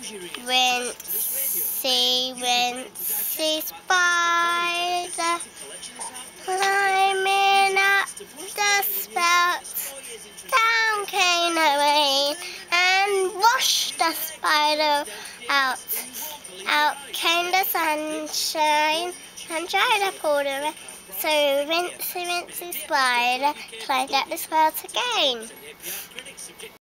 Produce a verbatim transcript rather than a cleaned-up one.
Wincy, wincy spider, climbing up the spout. Down came the rain and washed the spider out. Out came the sunshine and dried up all the rain. So wincy, wincy spider climbed up the spout again.